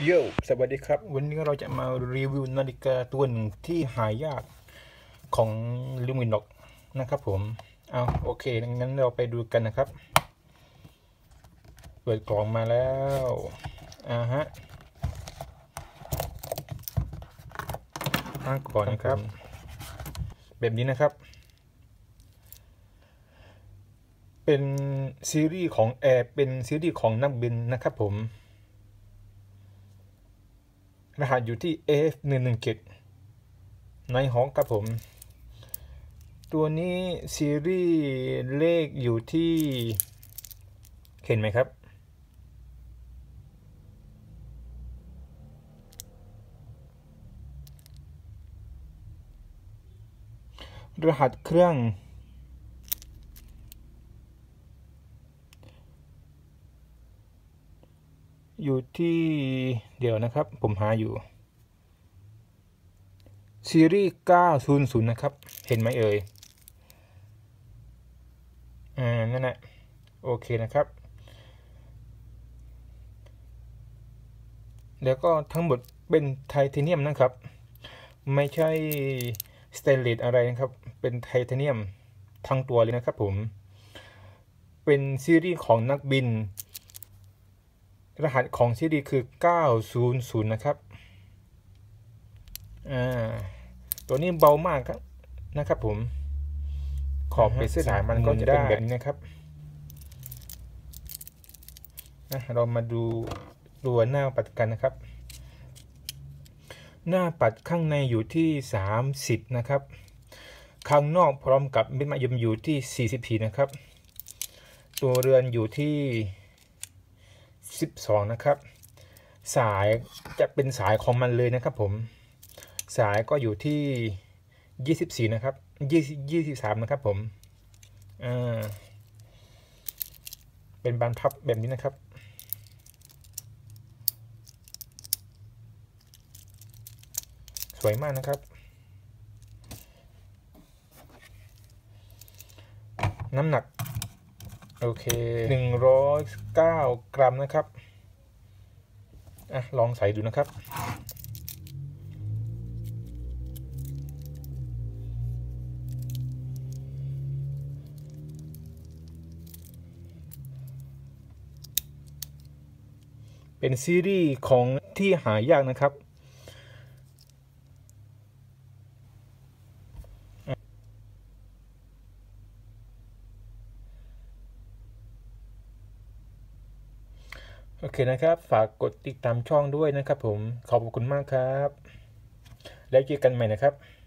โย่สวัสดีครับวันนี้เราจะมารีวิวนาฬิกาตัวหนึ่งที่หายากของลูมินอกนะครับผมเอาโอเคงั้นเราไปดูกันนะครับเปิดกล่องมาแล้วฮะก่อนนะครับแบบนี้นะครับเป็นซีรีส์ของเป็นซีรีส์ของนักบินนะครับผมรหัสอยู่ที่ AF117 ในห้องครับผมตัวนี้ซีรีส์เลขอยู่ที่เห็นไหมครับรหัสเครื่องอยู่ที่เดี๋ยวนะครับผมหาอยู่ซีรีส์900นะครับเห็นไหมเอ่ยนั่นแหละโอเคนะครับแล้วก็ทั้งหมดเป็นไทเทเนียมนะครับไม่ใช่สเตนเลสอะไรนะครับเป็นไทเทเนียมทั้งตัวเลยนะครับผมเป็นซีรีส์ของนักบินรหัสของซีรีส์คือ900นะครับตัวนี้เบามากครับนะครับผมขอบเป็นสายมันก็จะเป็นแบบนี้นะครับเรามาดูตัวหน้าปัดกันนะครับหน้าปัดข้างในอยู่ที่30นะครับข้างนอกพร้อมกับเม็ดมะยมอยู่ที่44นะครับตัวเรือนอยู่ที่12นะครับสายจะเป็นสายของมันเลยนะครับผมสายก็อยู่ที่24นะครับ23นะครับผมเป็นบานพับแบบนี้นะครับสวยมากนะครับน้ำหนักโอเค109 กรัมนะครับลองใส่ดูนะครับเป็นซีรีส์ของที่หายากนะครับโอเคนะครับฝากกดติดตามช่องด้วยนะครับผมขอบคุณมากครับแล้วเจอกันใหม่นะครับ